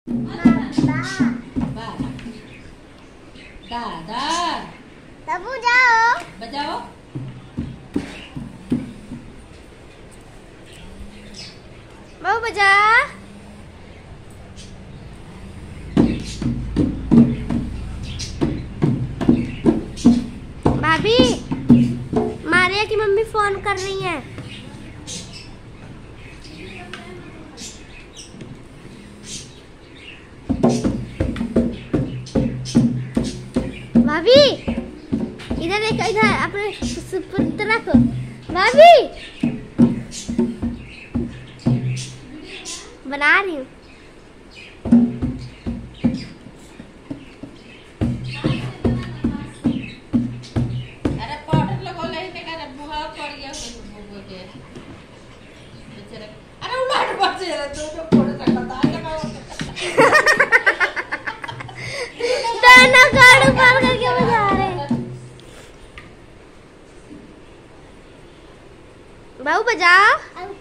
दादा तबू जाओ बजाओ। बाबू बजा। भाभी मारिया की मम्मी फोन कर रही है। भाभी इधर देखो, इधर अपने पुत्र रखो। भाभी बना रही हूँ। अरे पाउडर लगा ले ते का बुहा पड़ गया के। अरे उलट बचे तो फोड़ सकता है लगाओ। दोनों कार्ड ऊपर करके बजा रहे हैं। बाबू बजा।